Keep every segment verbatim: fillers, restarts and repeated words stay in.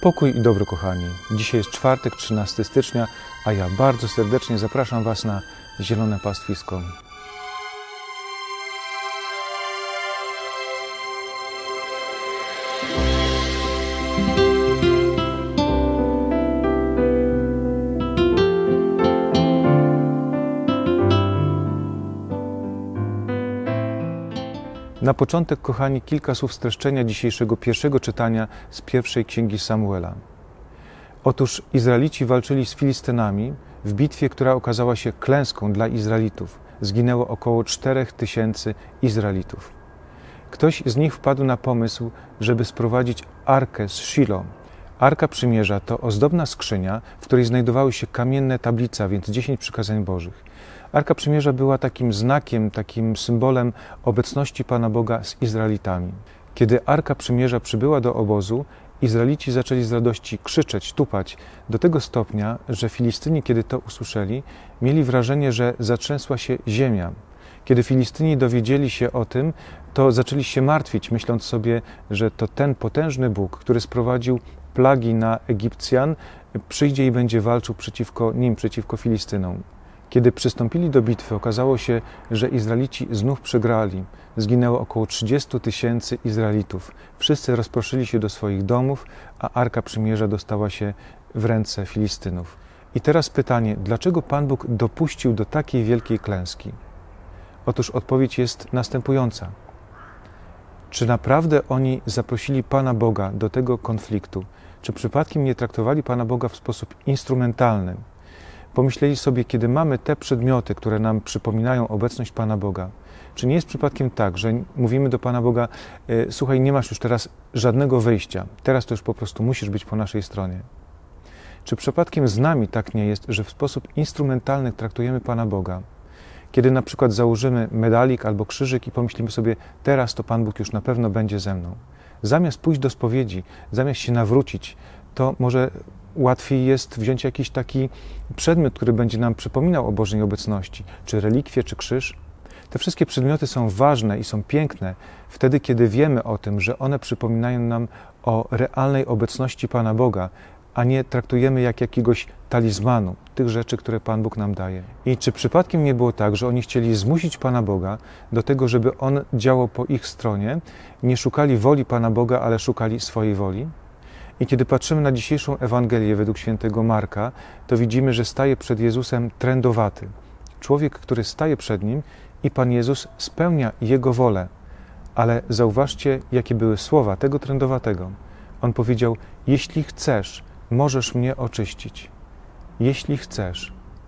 Pokój i dobro, kochani. Dzisiaj jest czwartek, trzynastego stycznia, a ja bardzo serdecznie zapraszam Was na Zielone Pastwisko. Na początek, kochani, kilka słów streszczenia dzisiejszego pierwszego czytania z pierwszej księgi Samuela. Otóż Izraelici walczyli z Filistynami w bitwie, która okazała się klęską dla Izraelitów. Zginęło około czterech tysięcy Izraelitów. Ktoś z nich wpadł na pomysł, żeby sprowadzić arkę z Shilo. Arka Przymierza to ozdobna skrzynia, w której znajdowały się kamienne tablice, a więc dziesięć przykazań Bożych. Arka Przymierza była takim znakiem, takim symbolem obecności Pana Boga z Izraelitami. Kiedy Arka Przymierza przybyła do obozu, Izraelici zaczęli z radości krzyczeć, tupać, do tego stopnia, że Filistyni, kiedy to usłyszeli, mieli wrażenie, że zatrzęsła się ziemia. Kiedy Filistyni dowiedzieli się o tym, to zaczęli się martwić, myśląc sobie, że to ten potężny Bóg, który sprowadził plagi na Egipcjan, przyjdzie i będzie walczył przeciwko nim, przeciwko Filistynom. Kiedy przystąpili do bitwy, okazało się, że Izraelici znów przegrali. Zginęło około trzydziestu tysięcy Izraelitów. Wszyscy rozproszyli się do swoich domów, a Arka Przymierza dostała się w ręce Filistynów. I teraz pytanie, dlaczego Pan Bóg dopuścił do takiej wielkiej klęski? Otóż odpowiedź jest następująca. Czy naprawdę oni zaprosili Pana Boga do tego konfliktu? Czy przypadkiem nie traktowali Pana Boga w sposób instrumentalny? Pomyśleli sobie, kiedy mamy te przedmioty, które nam przypominają obecność Pana Boga, czy nie jest przypadkiem tak, że mówimy do Pana Boga, słuchaj, nie masz już teraz żadnego wyjścia, teraz to już po prostu musisz być po naszej stronie. Czy przypadkiem z nami tak nie jest, że w sposób instrumentalny traktujemy Pana Boga? Kiedy na przykład założymy medalik albo krzyżyk i pomyślimy sobie, teraz to Pan Bóg już na pewno będzie ze mną. Zamiast pójść do spowiedzi, zamiast się nawrócić, to może łatwiej jest wziąć jakiś taki przedmiot, który będzie nam przypominał o Bożej obecności, czy relikwie, czy krzyż. Te wszystkie przedmioty są ważne i są piękne wtedy, kiedy wiemy o tym, że one przypominają nam o realnej obecności Pana Boga, a nie traktujemy jak jakiegoś talizmanu, tych rzeczy, które Pan Bóg nam daje. I czy przypadkiem nie było tak, że oni chcieli zmusić Pana Boga do tego, żeby On działał po ich stronie, nie szukali woli Pana Boga, ale szukali swojej woli? I kiedy patrzymy na dzisiejszą Ewangelię według świętego Marka, to widzimy, że staje przed Jezusem trędowaty. Człowiek, który staje przed Nim i Pan Jezus spełnia Jego wolę. Ale zauważcie, jakie były słowa tego trędowatego. On powiedział, jeśli chcesz, możesz mnie oczyścić. Jeśli chcesz.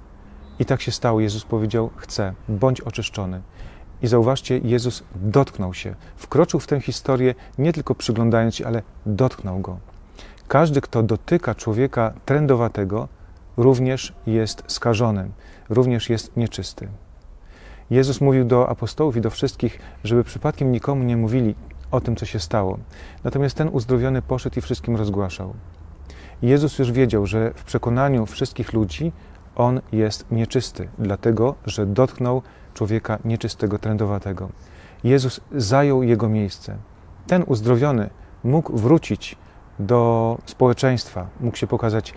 I tak się stało. Jezus powiedział, chcę, bądź oczyszczony. I zauważcie, Jezus dotknął się. Wkroczył w tę historię, nie tylko przyglądając się, ale dotknął go. Każdy, kto dotyka człowieka trędowatego, również jest skażony, również jest nieczysty. Jezus mówił do apostołów i do wszystkich, żeby przypadkiem nikomu nie mówili o tym, co się stało. Natomiast ten uzdrowiony poszedł i wszystkim rozgłaszał. Jezus już wiedział, że w przekonaniu wszystkich ludzi On jest nieczysty, dlatego, że dotknął człowieka nieczystego, trędowatego. Jezus zajął jego miejsce. Ten uzdrowiony mógł wrócić do społeczeństwa, mógł się pokazać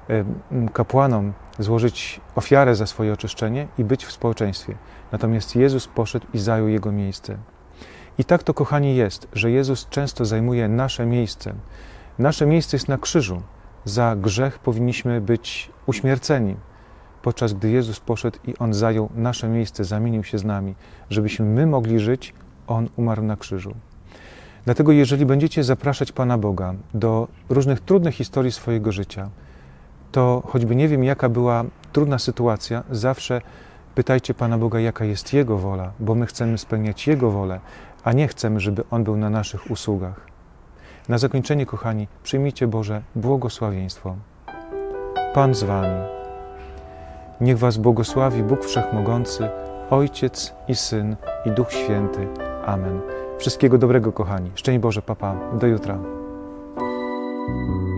kapłanom, złożyć ofiarę za swoje oczyszczenie i być w społeczeństwie. Natomiast Jezus poszedł i zajął jego miejsce. I tak to, kochani, jest, że Jezus często zajmuje nasze miejsce. Nasze miejsce jest na krzyżu. Za grzech powinniśmy być uśmierceni, podczas gdy Jezus poszedł i On zajął nasze miejsce, zamienił się z nami. Żebyśmy my mogli żyć, On umarł na krzyżu. Dlatego jeżeli będziecie zapraszać Pana Boga do różnych trudnych historii swojego życia, to choćby nie wiem, jaka była trudna sytuacja, zawsze pytajcie Pana Boga, jaka jest Jego wola, bo my chcemy spełniać Jego wolę, a nie chcemy, żeby On był na naszych usługach. Na zakończenie, kochani, przyjmijcie Boże błogosławieństwo. Pan z Wami. Niech Was błogosławi Bóg Wszechmogący, Ojciec i Syn i Duch Święty. Amen. Wszystkiego dobrego, kochani. Szczęść Boże, papa. Do jutra.